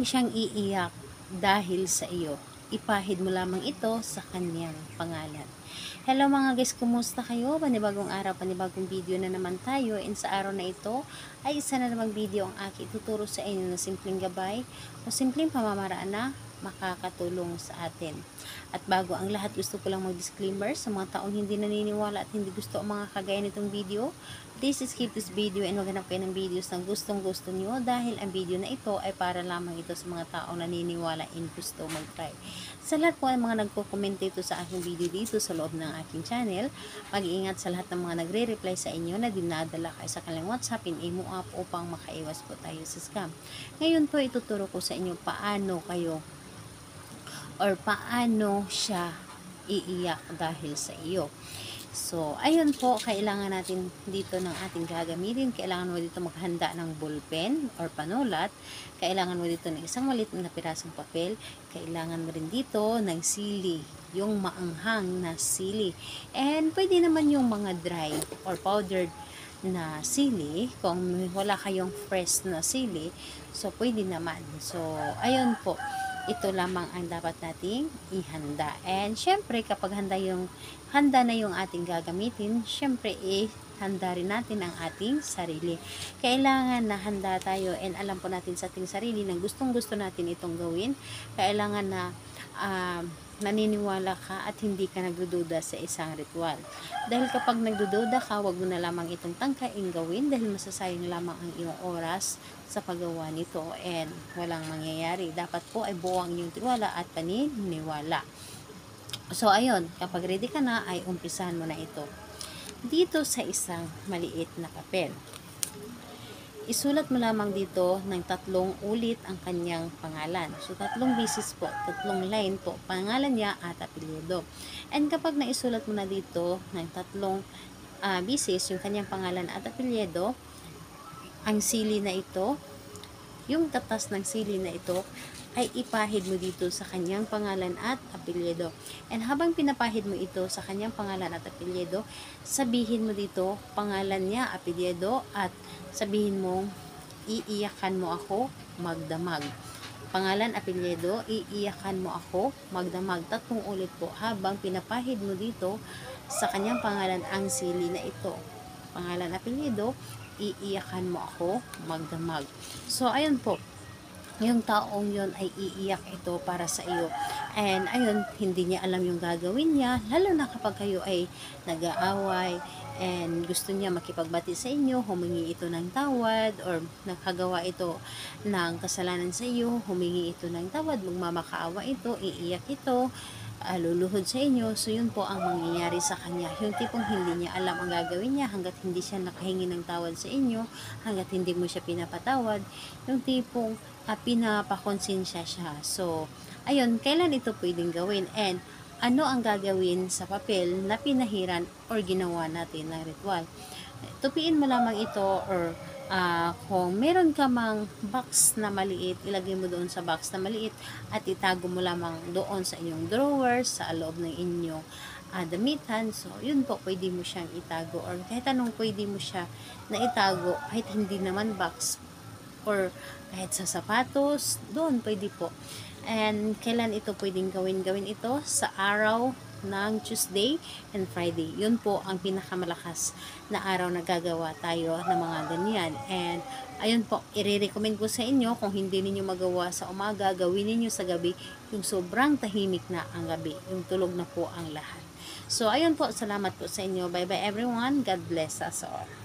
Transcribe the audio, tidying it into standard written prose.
Huwag siyang iiyak dahil sa iyo. Ipahid mo lamang ito sa kanyang pangalan. Hello mga guys, kumusta kayo? Panibagong araw, panibagong video na naman tayo. And sa araw na ito ay isa na namang video ang aking tuturo sa inyo na simpleng gabay o simpleng pamamaraan na makakatulong sa atin. At bago ang lahat, gusto ko lang mag-disclaimer sa mga taong hindi naniniwala at hindi gusto ang mga kagaya nitong video. Please skip this video and maghanap kayo ng videos na gustong-gusto nyo dahil ang video na ito ay para lamang ito sa mga taong naniniwala and gusto mag-try. Sa lahat po ang mga nagko-comment dito sa aking video dito sa loob ng aking channel, mag-iingat sa lahat ng mga nagre-reply sa inyo na dinadala kayo sa kanilang WhatsApp in Imo app upang makaiwas po tayo sa scam. Ngayon po ituturo ko sa inyo paano kayo or paano siya iiyak dahil sa iyo. So, ayun po, kailangan natin dito ng ating gagamitin. Kailangan mo dito maghanda ng ballpen or panulat. Kailangan mo dito ng isang maliit na pirasong papel. Kailangan mo rin dito ng sili, yung maanghang na sili. And pwede naman yung mga dry or powdered na sili. Kung wala kayong fresh na sili, so pwede naman. So, ayun po. Ito lamang ang dapat nating ihanda. And syempre, kapag handa na yung ating gagamitin, syempre handa rin natin ang ating sarili. Kailangan na handa tayo and alam po natin sa ating sarili na gustong-gusto natin itong gawin. Kailangan na naniniwala ka at hindi ka nagdududa sa isang ritual. Dahil kapag nagdududa ka, wag mo na lamang itong tangkaing gawin dahil masasayang lamang ang iyong oras sa paggawa nito and walang mangyayari. Dapat po ay buo ang iyong tiwala at paniniwala. So ayun, kapag ready ka na ay umpisahan mo na ito. Dito sa isang maliit na papel, isulat mo lamang dito ng 3 ulit ang kanyang pangalan. So, 3 beses po, 3 line po, pangalan niya at apelyido. And kapag naisulat mo na dito ng 3 beses yung kanyang pangalan at apelyido, ang sili na ito, yung tatas ng sili na ito, ay ipahid mo dito sa kanyang pangalan at apelyido. And habang pinapahid mo ito sa kanyang pangalan at apelyido, sabihin mo dito pangalan niya, apelyido, at sabihin mo, iiyakan mo ako magdamag. Pangalan, apelyido, iiyakan mo ako magdamag. 3 ulit po habang pinapahid mo dito sa kanyang pangalan ang sili na ito. Pangalan, apelyido, iiyakan mo ako magdamag. So, ayun po. Yung taong yon ay iiyak ito para sa iyo. And ayun, hindi niya alam yung gagawin niya, lalo na kapag kayo ay nag-aaway and gusto niya makipagbati sa inyo, humingi ito ng tawad or nakagawa ito ng kasalanan sa iyo, humingi ito ng tawad, magmamakaawa ito, iiyak ito, luluhod sa inyo. So yun po ang mangyayari sa kanya, yung tipong hindi niya alam ang gagawin niya hanggat hindi siya nakahingi ng tawad sa inyo, hanggat hindi mo siya pinapatawad, yung tipong pinapakonsensya siya. So ayun, kailan ito pwedeng gawin and ano ang gagawin sa papel na pinahiran or ginawa natin ng ritual. Tupiin mo lamang ito or kung meron ka mang box na maliit, ilagay mo doon sa box na maliit at itago mo lamang doon sa inyong drawers, sa loob ng inyong damitan. So, yun po, pwede mo siyang itago or kahit anong pwede mo siya na itago, kahit hindi naman box or kahit sa sapatos, doon pwede po. And kailan ito pwedeng gawin ito? Sa araw ng Tuesday and Friday. Yun po ang pinakamalakas na araw na gagawa tayo ng mga ganyan. And ayun po, i-recommend ko sa inyo kung hindi ninyo magawa sa umaga, gawin ninyo sa gabi, yung sobrang tahimik na ang gabi, yung tulog na po ang lahat. So ayun po, salamat po sa inyo. Bye bye everyone. God bless us all.